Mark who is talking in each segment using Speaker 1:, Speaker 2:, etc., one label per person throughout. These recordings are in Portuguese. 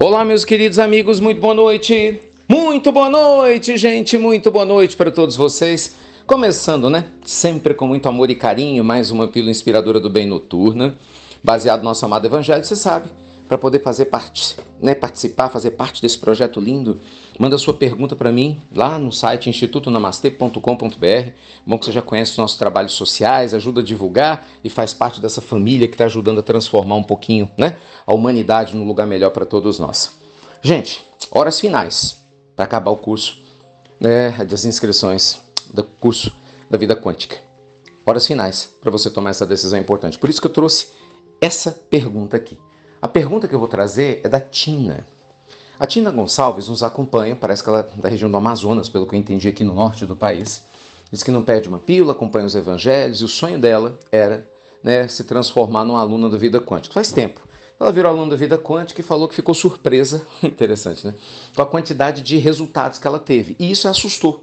Speaker 1: Olá, meus queridos amigos, muito boa noite. Muito boa noite, gente, muito boa noite para todos vocês. Começando, né? Sempre com muito amor e carinho, mais uma pílula inspiradora do bem noturna, baseado no nosso amado evangelho, você sabe, para poder fazer parte, né, participar, fazer parte desse projeto lindo. Manda sua pergunta para mim lá no site institutonamastê.com.br. Bom que você já conhece os nossos trabalhos sociais, ajuda a divulgar e faz parte dessa família que está ajudando a transformar um pouquinho, né, a humanidade num lugar melhor para todos nós. Gente, horas finais para acabar o curso, né, das inscrições do curso da vida quântica. Horas finais para você tomar essa decisão importante. Por isso que eu trouxe essa pergunta aqui. A pergunta que eu vou trazer é da Tina. A Tina Gonçalves nos acompanha, parece que ela é da região do Amazonas, pelo que eu entendi, aqui no norte do país. Diz que não perde uma pílula, acompanha os evangelhos, e o sonho dela era, né, se transformar numa aluna da vida quântica. Faz tempo. Ela virou aluna da vida quântica e falou que ficou surpresa, interessante, né, com a quantidade de resultados que ela teve. E isso a assustou.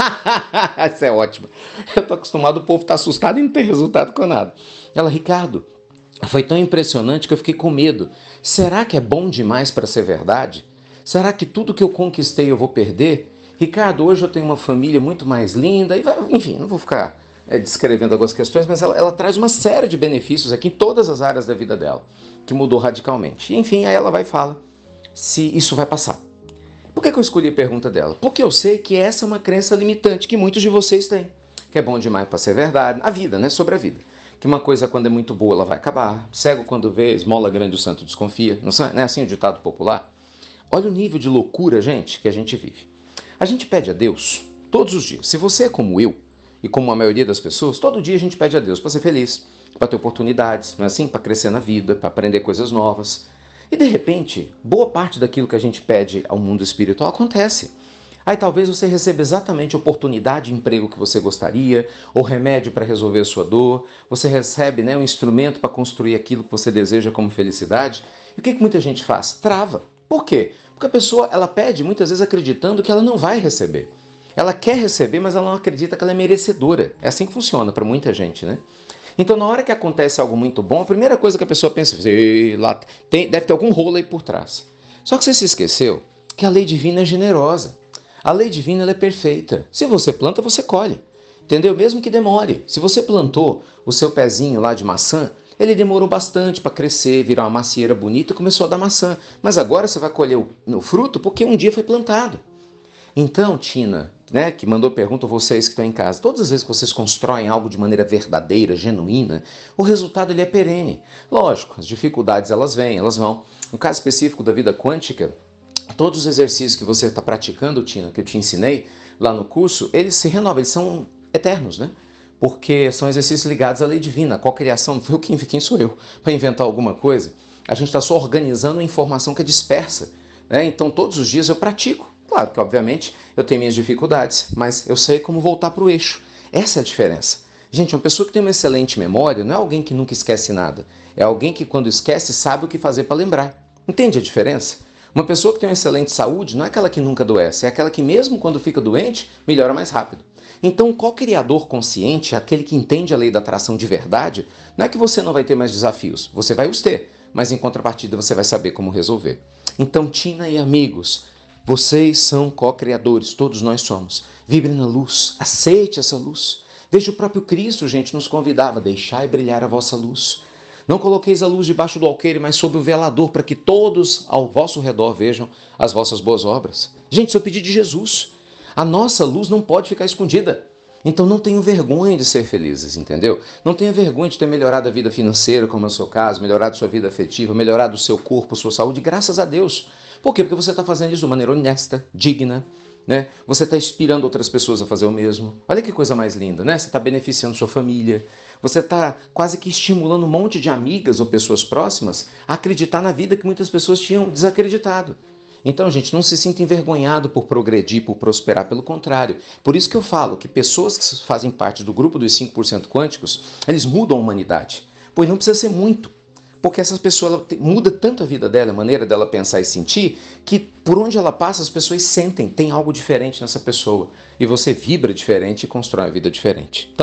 Speaker 1: Isso é ótimo. Eu tô acostumado, o povo tá assustado e não tem resultado com nada. Ela, Ricardo, foi tão impressionante que eu fiquei com medo. Será que é bom demais para ser verdade? Será que tudo que eu conquistei eu vou perder? Ricardo, hoje eu tenho uma família muito mais linda. Enfim, não vou ficar descrevendo algumas questões, mas ela traz uma série de benefícios aqui em todas as áreas da vida dela, que mudou radicalmente. E, enfim, aí ela vai e fala se isso vai passar. Por que eu escolhi a pergunta dela? Porque eu sei que essa é uma crença limitante que muitos de vocês têm. Que é bom demais para ser verdade. A vida, né? Sobre a vida. Que uma coisa, quando é muito boa, ela vai acabar. Cego quando vê, esmola grande, o santo desconfia. Não é assim o ditado popular? Olha o nível de loucura, gente, que a gente vive. A gente pede a Deus todos os dias. Se você é como eu, e como a maioria das pessoas, todo dia a gente pede a Deus para ser feliz, para ter oportunidades, não é assim? Para crescer na vida, para aprender coisas novas. E de repente, boa parte daquilo que a gente pede ao mundo espiritual acontece. Aí talvez você receba exatamente a oportunidade de emprego que você gostaria, ou remédio para resolver a sua dor, você recebe, né, um instrumento para construir aquilo que você deseja como felicidade. E o que muita gente faz? Trava. Por quê? Porque a pessoa, ela pede muitas vezes acreditando que ela não vai receber. Ela quer receber, mas ela não acredita que ela é merecedora. É assim que funciona para muita gente, né? Então, na hora que acontece algo muito bom, a primeira coisa que a pessoa pensa é, lá deve ter algum rolo aí por trás. Só que você se esqueceu que a lei divina é generosa. A lei divina, ela é perfeita. Se você planta, você colhe. Entendeu? Mesmo que demore. Se você plantou o seu pezinho lá de maçã, ele demorou bastante para crescer, virar uma macieira bonita e começou a dar maçã. Mas agora você vai colher o fruto porque um dia foi plantado. Então, Tina, né, que mandou pergunta a vocês que estão em casa, todas as vezes que vocês constroem algo de maneira verdadeira, genuína, o resultado ele é perene. Lógico, as dificuldades elas vêm, elas vão. No caso específico da vida quântica, todos os exercícios que você está praticando, Tina, que eu te ensinei lá no curso, eles se renovam, eles são eternos, né? Porque são exercícios ligados à lei divina, a cocriação. Não foi quem sou eu para inventar alguma coisa. A gente está só organizando a informação que é dispersa, né? Então todos os dias eu pratico. Claro que, obviamente, eu tenho minhas dificuldades, mas eu sei como voltar para o eixo. Essa é a diferença. Gente, uma pessoa que tem uma excelente memória não é alguém que nunca esquece nada. É alguém que, quando esquece, sabe o que fazer para lembrar. Entende a diferença? Uma pessoa que tem uma excelente saúde não é aquela que nunca adoece, é aquela que, mesmo quando fica doente, melhora mais rápido. Então, o co-criador consciente, aquele que entende a lei da atração de verdade, não é que você não vai ter mais desafios, você vai os ter, mas em contrapartida você vai saber como resolver. Então, Tina e amigos, vocês são co-criadores, todos nós somos. Vibre na luz, aceite essa luz. Veja, o próprio Cristo, gente, nos convidava, deixai brilhar a vossa luz. Não coloqueis a luz debaixo do alqueire, mas sob o velador, para que todos ao vosso redor vejam as vossas boas obras. Gente, isso é o pedido de Jesus. A nossa luz não pode ficar escondida. Então não tenham vergonha de ser felizes, entendeu? Não tenha vergonha de ter melhorado a vida financeira, como é o seu caso, melhorado sua vida afetiva, melhorado o seu corpo, sua saúde, graças a Deus. Por quê? Porque você está fazendo isso de maneira honesta, digna, né? Você está inspirando outras pessoas a fazer o mesmo. Olha que coisa mais linda, né? Você está beneficiando sua família. Você está quase que estimulando um monte de amigas ou pessoas próximas a acreditar na vida que muitas pessoas tinham desacreditado. Então, gente, não se sinta envergonhado por progredir, por prosperar, pelo contrário. Por isso que eu falo que pessoas que fazem parte do grupo dos 5% quânticos, eles mudam a humanidade. Pois não precisa ser muito. Porque essa pessoa muda tanto a vida dela, a maneira dela pensar e sentir, que por onde ela passa as pessoas sentem, tem algo diferente nessa pessoa. E você vibra diferente e constrói uma vida diferente. Então,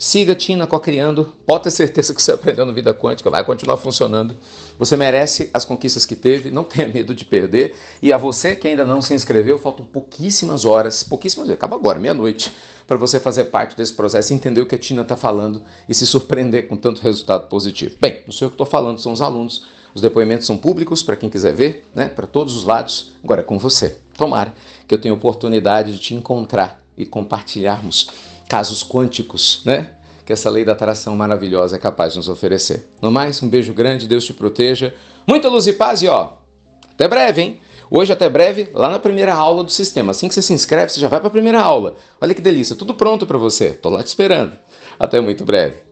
Speaker 1: Siga Tina Cocriando, pode ter certeza que você aprendeu no Vida Quântica, vai continuar funcionando. Você merece as conquistas que teve, não tenha medo de perder. E a você que ainda não se inscreveu, faltam pouquíssimas horas, acaba agora, meia-noite, para você fazer parte desse processo, entender o que a Tina está falando e se surpreender com tanto resultado positivo. Bem, não sei o que estou falando, são os alunos. Os depoimentos são públicos para quem quiser ver, né? Para todos os lados. Agora é com você. Tomara que eu tenha oportunidade de te encontrar e compartilharmos casos quânticos, né? Que essa lei da atração maravilhosa é capaz de nos oferecer. No mais, um beijo grande, Deus te proteja. Muita luz e paz e até breve, hein? Hoje até breve, lá na primeira aula do sistema. Assim que você se inscreve, você já vai para a primeira aula. Olha que delícia, tudo pronto para você. Tô lá te esperando. Até muito breve.